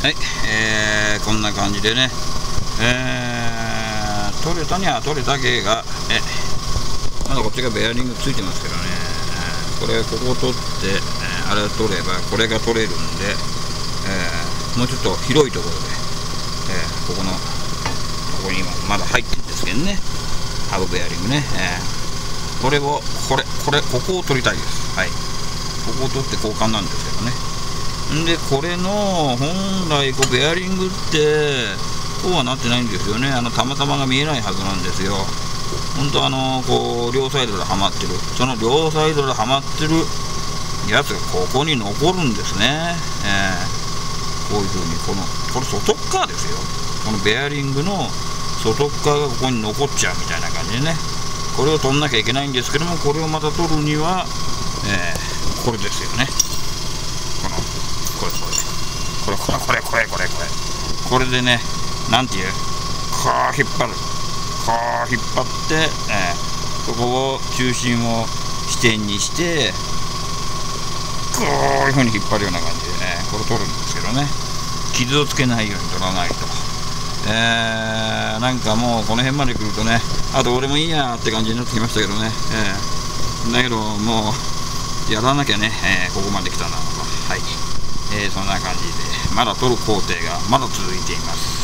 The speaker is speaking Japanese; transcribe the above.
はい、こんな感じでね、取れたには取れたけが、まだこっちがベアリングついてますけどね、これここを取って、あれを取ればこれが取れるんで、もうちょっと広いところで、ここに今まだ入ってるんですけどね、ハブベアリングね、ここを取りたいです。はい、ここを取って交換なんですけどね。でこれの本来ベアリングってこうはなってないんですよね。たまたまが見えないはずなんですよ。本当両サイドではまってる、その両サイドではまってるやつがここに残るんですね。こういう風にこれ外側ですよ。このベアリングの外側がここに残っちゃうみたいな感じでね、これを取んなきゃいけないんですけども、これをまた取るには、これですよね。これでね、なんていう、こう引っ張って、そこを中心を起点にしてこういうふうに引っ張るような感じでね、これ取るんですけどね、傷をつけないように取らないと、なんかもうこの辺まで来るとね、あと俺もいいやって感じになってきましたけどね、だけどもうやらなきゃね、ここまで来たな。はい、そんな感じでまだ取る工程がまだ続いています。